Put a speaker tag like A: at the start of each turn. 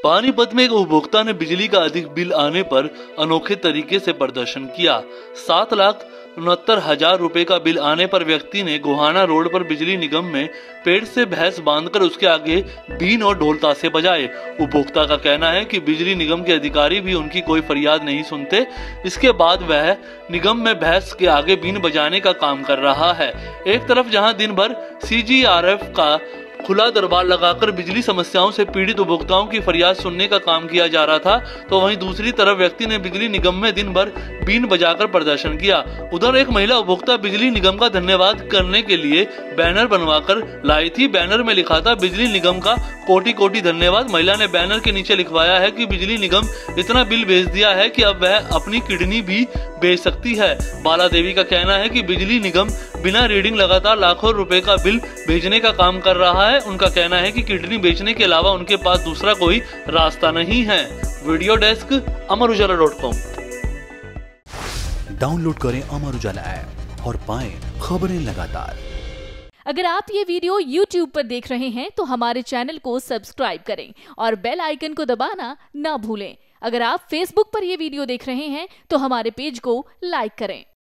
A: पानीपत में एक उपभोक्ता ने बिजली का अधिक बिल आने पर अनोखे तरीके से प्रदर्शन किया। 7,69,000 रुपए का बिल आने पर व्यक्ति ने गोहाना रोड पर बिजली निगम में पेड़ से भैंस बांधकर उसके आगे बीन और ढोल ताशे बजाए। उपभोक्ता का कहना है कि बिजली निगम के अधिकारी भी उनकी कोई फरियाद नहीं सुनते। इसके बाद वह निगम में भैंस के आगे बीन बजाने का काम कर रहा है। एक तरफ जहां दिन भर CGRF का खुला दरबार लगाकर बिजली समस्याओं से पीड़ित उपभोक्ताओं की फरियाद सुनने का काम किया जा रहा था, तो वहीं दूसरी तरफ व्यक्ति ने बिजली निगम में दिन भर बीन बजाकर प्रदर्शन किया। उधर एक महिला उपभोक्ता बिजली निगम का धन्यवाद करने के लिए बैनर बनवाकर लाई थी। बैनर में लिखा था, बिजली निगम का कोटि कोटि धन्यवाद। महिला ने बैनर के नीचे लिखवाया है कि बिजली निगम इतना बिल भेज दिया है कि अब वह अपनी किडनी भी बेच सकती है। बाला देवी का कहना है कि बिजली निगम बिना रीडिंग लगातार लाखों रुपए का बिल भेजने का काम कर रहा है। उनका कहना है कि किडनी बेचने के अलावा उनके पास दूसरा कोई रास्ता नहीं है। Video desk अमरुजाला.com।
B: डाउनलोड करें अमर उजाला ऐप और पाएं खबरें लगातार।
C: अगर आप ये वीडियो YouTube पर देख रहे हैं तो हमारे चैनल को सब्सक्राइब करें और बेल आइकन को दबाना ना भूलें। अगर आप Facebook पर ये वीडियो देख रहे हैं तो हमारे पेज को लाइक करें।